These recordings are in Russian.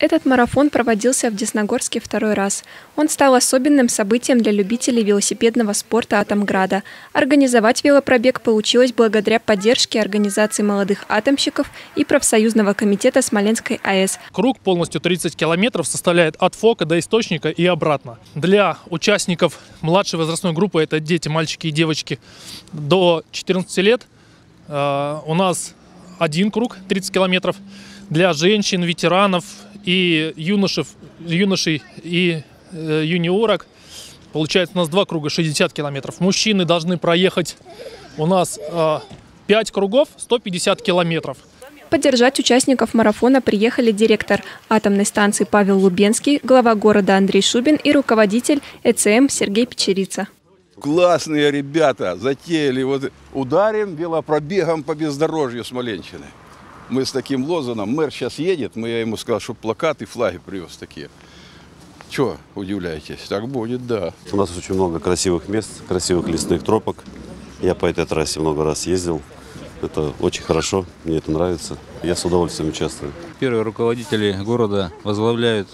Этот марафон проводился в Десногорске второй раз. Он стал особенным событием для любителей велосипедного спорта Атомграда. Организовать велопробег получилось благодаря поддержке организации молодых атомщиков и профсоюзного комитета Смоленской АЭС. Круг полностью 30 километров составляет от фока до источника и обратно. Для участников младшей возрастной группы, это дети, мальчики и девочки, до 14 лет, у нас один круг 30 километров. Для женщин, ветеранов и юношей и юниорок получается у нас два круга 60 километров. Мужчины должны проехать у нас 5 кругов 150 километров. Поддержать участников марафона приехали директор атомной станции Павел Лубенский, глава города Андрей Шубин и руководитель ЭЦМ Сергей Печерица. Классные ребята затеяли, вот ударим велопробегом по бездорожью Смоленщины. Мы с таким лозунгом, мэр сейчас едет, я ему сказал, чтобы плакаты, флаги привез такие. Чего удивляетесь? Так будет, да. У нас очень много красивых мест, красивых лесных тропок. Я по этой трассе много раз ездил. Это очень хорошо, мне это нравится. Я с удовольствием участвую. Первые руководители города возглавляют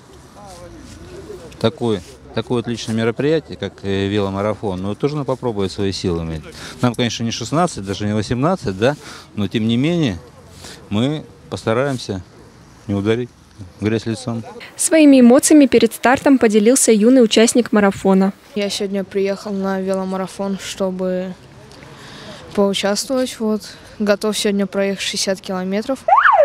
такое отличное мероприятие, как веломарафон. Но тоже надо попробовать свои силы. Нам, конечно, не 16, даже не 18, да, но тем не менее мы постараемся не ударить в грязь лицом. Своими эмоциями перед стартом поделился юный участник марафона. Я сегодня приехал на веломарафон, чтобы поучаствовать. Готов сегодня проехать 60 километров.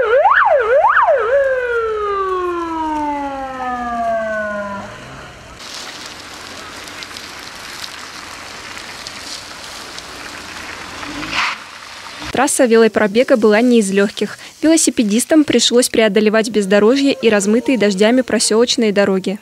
Трасса велопробега была не из легких. Велосипедистам пришлось преодолевать бездорожье и размытые дождями проселочные дороги.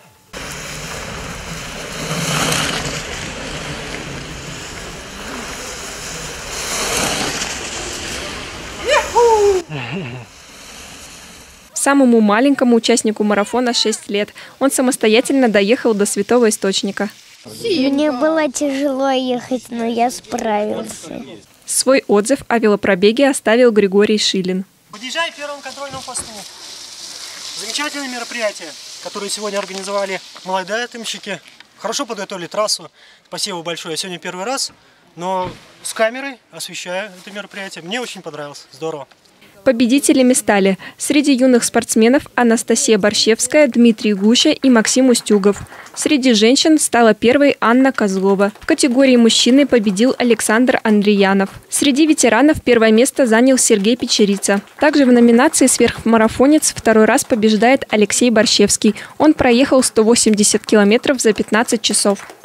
Самому маленькому участнику марафона 6 лет. Он самостоятельно доехал до Святого Источника. Мне было тяжело ехать, но я справился. Свой отзыв о велопробеге оставил Григорий Шилин. Подъезжаем к первому контрольному посту. Замечательное мероприятие, которое сегодня организовали молодые атомщики. Хорошо подготовили трассу. Спасибо большое. Я сегодня первый раз, но с камерой освещаю это мероприятие. Мне очень понравилось. Здорово. Победителями стали среди юных спортсменов Анастасия Борщевская, Дмитрий Гуща и Максим Устюгов. Среди женщин стала первой Анна Козлова. В категории мужчины победил Александр Андреянов. Среди ветеранов первое место занял Сергей Печерица. Также в номинации «Сверхмарафонец» второй раз побеждает Алексей Борщевский. Он проехал 180 километров за 15 часов.